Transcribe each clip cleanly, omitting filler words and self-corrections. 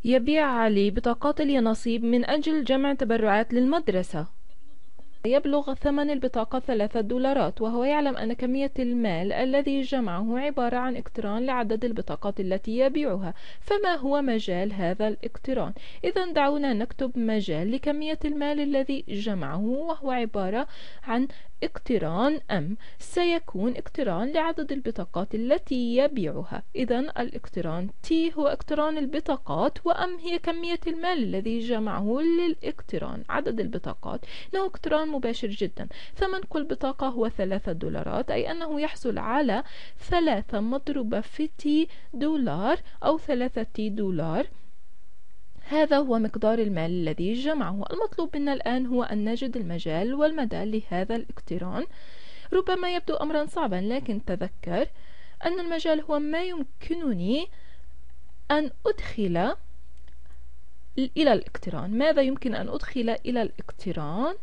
يبيع علي بطاقات اليانصيب من أجل جمع تبرعات للمدرسة. يبلغ ثمن البطاقة $3، وهو يعلم أن كمية المال الذي جمعه عبارة عن اقتران لعدد البطاقات التي يبيعها. فما هو مجال هذا الاقتران؟ إذا دعونا نكتب مجال لكمية المال الذي جمعه، وهو عبارة عن اقتران M سيكون اقتران لعدد البطاقات التي يبيعها. إذا الاقتران T هو اقتران البطاقات، وM هي كمية المال الذي جمعه للاقتران عدد البطاقات. إنه اقتران مباشر جدا. ثمن كل بطاقة هو $3، أي أنه يحصل على 3 مضروبة في $T أو $3. هذا هو مقدار المال الذي جمعه. المطلوب منا الآن هو أن نجد المجال والمدى لهذا الاقتران. ربما يبدو أمرا صعبا، لكن تذكر أن المجال هو ما يمكنني أن أدخل إلى الاقتران. ماذا يمكن أن أدخل إلى الاقتران؟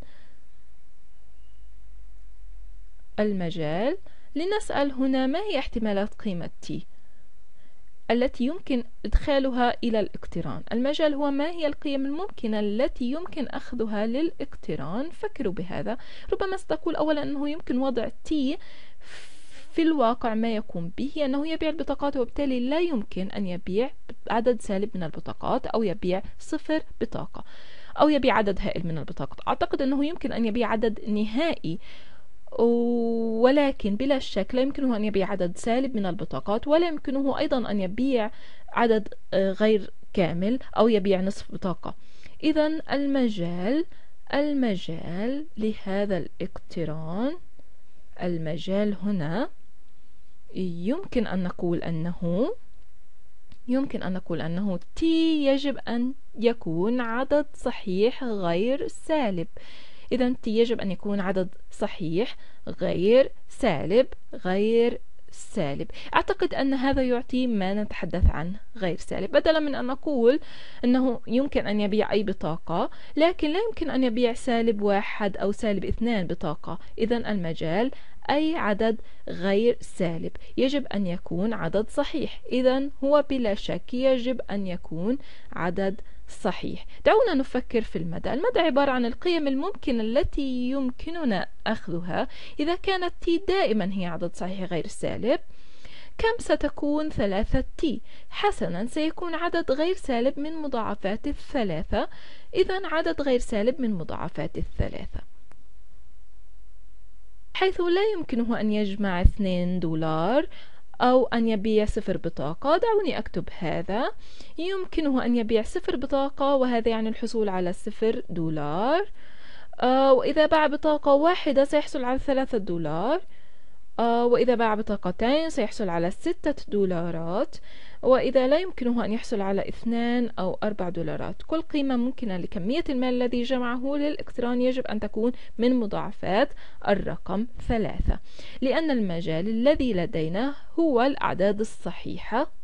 المجال. لنسأل هنا ما هي احتمالات قيمة T التي يمكن إدخالها إلى الاقتران. المجال هو ما هي القيم الممكنة التي يمكن أخذها للاقتران. فكروا بهذا. ربما ستقول أولا أنه يمكن وضع T في الواقع ما يقوم به أنه يبيع البطاقات، وبالتالي لا يمكن أن يبيع عدد سالب من البطاقات، أو يبيع 0 بطاقة، أو يبيع عدد هائل من البطاقات. أعتقد أنه يمكن أن يبيع عدد نهائي، ولكن بلا شك لا يمكنه أن يبيع عدد سالب من البطاقات، ولا يمكنه أيضا أن يبيع عدد غير كامل أو يبيع نصف بطاقة. إذا المجال لهذا الاقتران، المجال هنا يمكن أن نقول أنه T يجب أن يكون عدد صحيح غير سالب. إذا T يجب أن يكون عدد صحيح غير سالب. أعتقد أن هذا يعطي ما نتحدث عنه غير سالب، بدلا من أن نقول أنه يمكن أن يبيع أي بطاقة لكن لا يمكن أن يبيع -1 أو -2 بطاقة. إذا المجال أي عدد غير سالب يجب أن يكون عدد صحيح. إذا هو بلا شك يجب أن يكون عدد صحيح. دعونا نفكر في المدى. المدى عبارة عن القيم الممكنة التي يمكننا أخذها إذا كانت T دائما هي عدد صحيح غير سالب. كم ستكون 3T؟ حسنا، سيكون عدد غير سالب من مضاعفات 3. إذا عدد غير سالب من مضاعفات 3، حيث لا يمكنه أن يجمع $2 أو أن يبيع 0 بطاقة. دعوني أكتب هذا. يمكنه أن يبيع 0 بطاقة، وهذا يعني الحصول على $0. وإذا باع بطاقة واحدة سيحصل على $3. وإذا باع بطاقتين سيحصل على $6. وإذا لا يمكنه أن يحصل على 2 أو $4. كل قيمة ممكنة لكمية المال الذي جمعه للاقتران يجب أن تكون من مضاعفات الرقم 3، لأن المجال الذي لدينا هو الأعداد الصحيحة